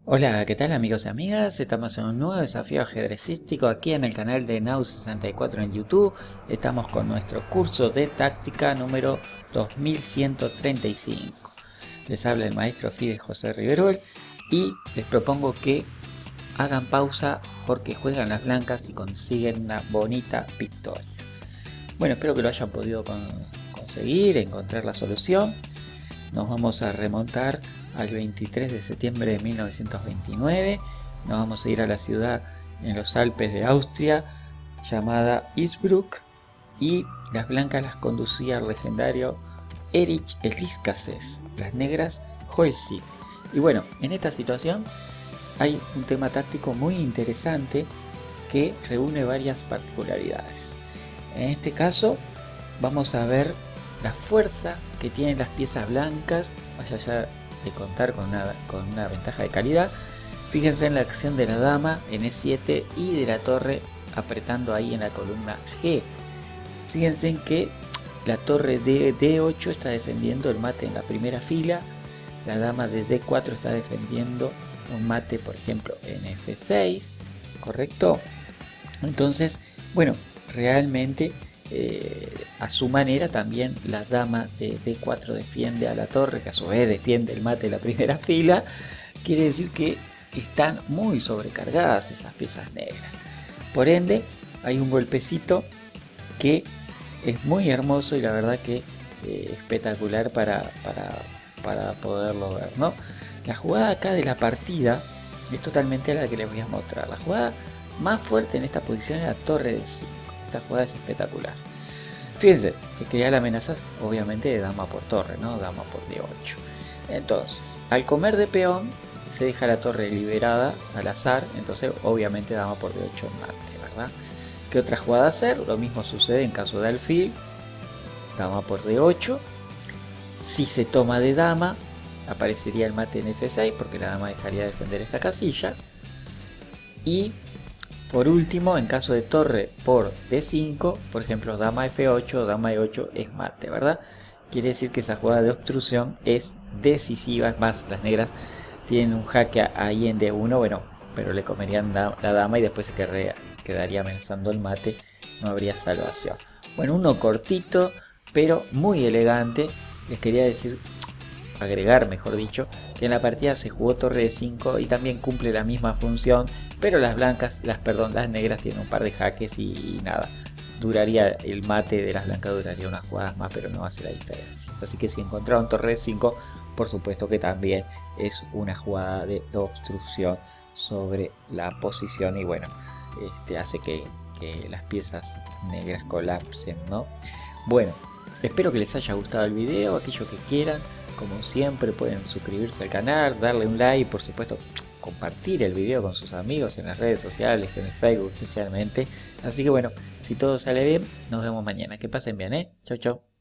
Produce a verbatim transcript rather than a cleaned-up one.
Hola, ¿qué tal amigos y amigas? Estamos en un nuevo desafío ajedrecístico aquí en el canal de Nau sesenta y cuatro en YouTube. Estamos con nuestro curso de táctica número dos mil ciento treinta y cinco. Les habla el maestro Fide José Riverol y les propongo que hagan pausa porque juegan las blancas y consiguen una bonita victoria. Bueno, espero que lo hayan podido con, conseguir, encontrar la solución. Nos vamos a remontar al veintitrés de septiembre de mil novecientos veintinueve. Nos vamos a ir a la ciudad en los Alpes de Austria llamada Innsbruck, y las blancas las conducía el legendario Erich Elizkases, las negras Holzig. Y bueno, en esta situación hay un tema táctico muy interesante que reúne varias particularidades. En este caso vamos a ver la fuerza que tienen las piezas blancas, más allá de contar con una, con una ventaja de calidad. Fíjense en la acción de la dama en E siete y de la torre apretando ahí en la columna G. Fíjense en que la torre de D ocho está defendiendo el mate en la primera fila, la dama de D cuatro está defendiendo un mate, por ejemplo, en F seis, ¿correcto? Entonces, bueno, realmente Eh, a su manera también la dama de D cuatro defiende a la torre, que a su vez defiende el mate de la primera fila. Quiere decir que están muy sobrecargadas esas piezas negras. Por ende, hay un golpecito que es muy hermoso y la verdad que eh, espectacular para, para, para poderlo ver, ¿no? La jugada acá de la partida es totalmente la que les voy a mostrar. La jugada más fuerte en esta posición es la torre de cinco. Esta jugada es espectacular. Fíjense, se crea la amenaza obviamente de dama por torre, ¿no? Dama por D ocho. Entonces, al comer de peón, se deja la torre liberada al azar. Entonces, obviamente, dama por D ocho en mate, ¿verdad? ¿Qué otra jugada hacer? Lo mismo sucede en caso de alfil. Dama por D ocho. Si se toma de dama, aparecería el mate en F seis, porque la dama dejaría de defender esa casilla. Y por último, en caso de torre por D cinco, por ejemplo, dama F ocho, dama E ocho es mate, ¿verdad? Quiere decir que esa jugada de obstrucción es decisiva. Es más, las negras tienen un jaque ahí en D uno, bueno, pero le comerían la dama y después se quedaría amenazando el mate, no habría salvación. Bueno, uno cortito, pero muy elegante. Les quería decir, agregar mejor dicho, que en la partida se jugó torre de cinco y también cumple la misma función, pero las blancas, las perdón, las negras tienen un par de jaques y, y nada, duraría el mate de las blancas, duraría unas jugadas más, pero no hace la diferencia. Así que si encontraron torre de cinco, por supuesto que también es una jugada de obstrucción sobre la posición y bueno, este hace que, que las piezas negras colapsen, ¿no? Bueno, espero que les haya gustado el video. Aquellos que quieran, como siempre, pueden suscribirse al canal, darle un like y por supuesto compartir el video con sus amigos en las redes sociales, en el Facebook especialmente. Así que bueno, si todo sale bien, nos vemos mañana. Que pasen bien, ¿eh? Chau, chau.